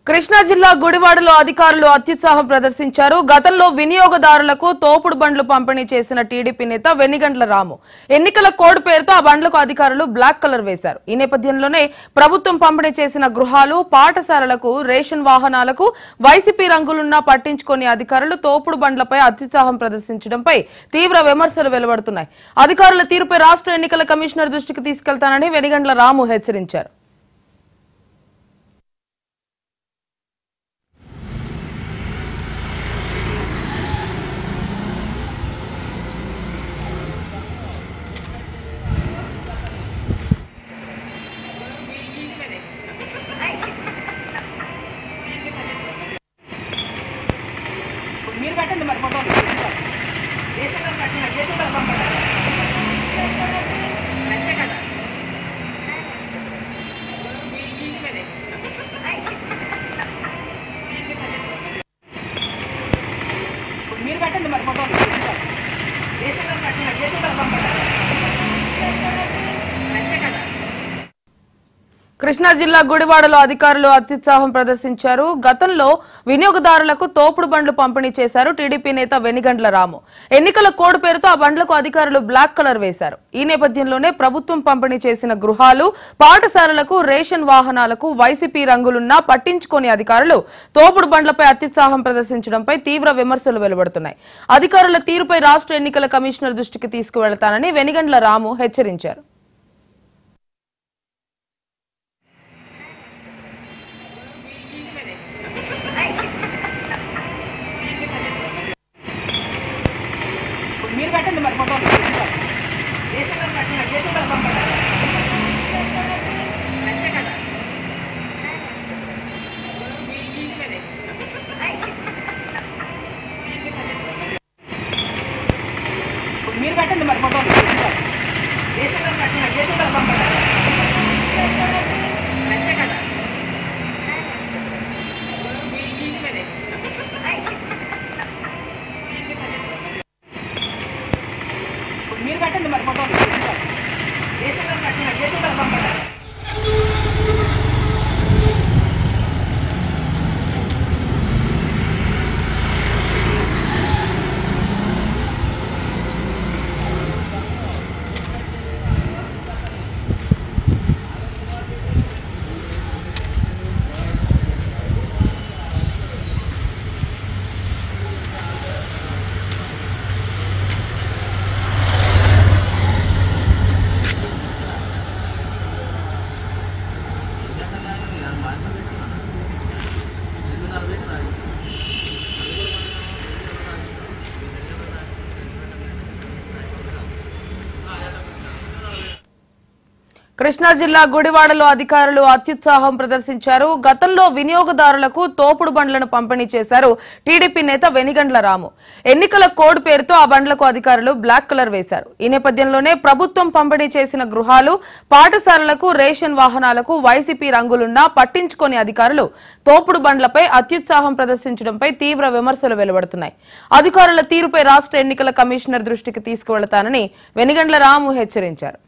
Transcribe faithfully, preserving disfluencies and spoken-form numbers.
కృష్ణా జిల్లా గుడివాడలో అధికారులు అత్యుత్సాహం ప్రదర్శించారు. గతంలో వినియోగదారులకు తోపుడు బండ్లు పంపిణీ చేసిన టీడీపీ నేత వెనిగండ్ల రాము ఎన్నికల కోడ్ పేరుతో ఆ బండ్లకు అధికారులు బ్లాక్ కలర్ వేశారు. ఈ నేపథ్యంలోనే ప్రభుత్వం పంపిణీ చేసిన గృహాలు, పాఠశాలలకు, రేషన్ వాహనాలకు వైసీపీ రంగులున్నా పట్టించుకొని అధికారులు తోపుడు బండ్లపై అత్యుత్సాహం ప్రదర్శించడంపై తీవ్ర విమర్శలు వెలువడుతున్నాయి. అధికారుల తీరుపై రాష్ట్ర ఎన్నికల కమిషనర్ దృష్టికి తీసుకెళ్తానని వెనిగండ్ల రాము హెచ్చరించారు. మీరు పెట్టండి మరి ఫోటోలు దేశంలో కట్టిన దేశంలో పంపండి అంతే కదా మీరు పెట్టండి మరి ఫోటోలు దేశంలో కట్టిన దేశంలో పంపండి అంతే కదా. కృష్ణా జిల్లా గుడివాడలో అధికారులు అత్యుత్సాహం ప్రదర్శించారు. గతంలో వినియోగదారులకు తోపుడు బండ్లు పంపిణీ చేశారు టీడీపీ నేత వెనిగండ్ల రాము. ఎన్నికల కోడ్ పేరుతో ఆ బండ్లకు అధికారులు బ్లాక్ కలర్ వేశారు. ఈ నేపథ్యంలోనే ప్రభుత్వం పంపిణీ చేసిన గృహాలు, పాఠశాలలకు, రేషన్ వాహనాలకు వైసీపీ రంగులున్నా పట్టించుకోని అధికారులు తోపుడు బండ్లపై అత్యుత్సాహం ప్రదర్శించడంపై తీవ్ర విమర్శలు వెలువడుతున్నాయి. అధికారుల తీరుపై రాష్ట్ర ఎన్నికల కమిషనర్ దృష్టికి తీసుకువెళతానని వెనిగండ్ల రాము హెచ్చరించారు. మీరు పెట్టండి మరి ఫోటోలు దేశంలో కట్టిన దేశంలో పంపండి అంతే కదా. మీరు పెట్టండి మరి ఫోటోలు దేశంలో కట్టిన దేశంలో పంపండి అంతే కదా. మీరు పెట్టండి మరి ఫోటోలు దేశంలో కట్టిన దేశంలో పంపండి. కృష్ణా జిల్లా గుడివాడలో అధికారులు అత్యుత్సాహం ప్రదర్శించారు. గతంలో వినియోగదారులకు తోపుడు బండ్లను పంపిణీ చేశారు టీడీపీ నేత వెనిగండ్ల రాము. ఎన్నికల కోడ్ పేరుతో ఆ బండ్లకు అధికారులు బ్లాక్ కలర్ వేశారు. ఈ నేపథ్యంలోనే ప్రభుత్వం పంపిణీ చేసిన గృహాలు, పాఠశాలలకు, రేషన్ వాహనాలకు వైసీపీ రంగులున్నా పట్టించుకోని అధికారులు తోపుడు బండ్లపై అత్యుత్సాహం ప్రదర్శించడంపై తీవ్ర విమర్శలు వెలువడుతున్నాయి. అధికారుల తీరుపై రాష్ట్ర ఎన్నికల కమిషనర్ దృష్టికి తీసుకువెళతానని వెనిగండ్ల రాము హెచ్చరించారు.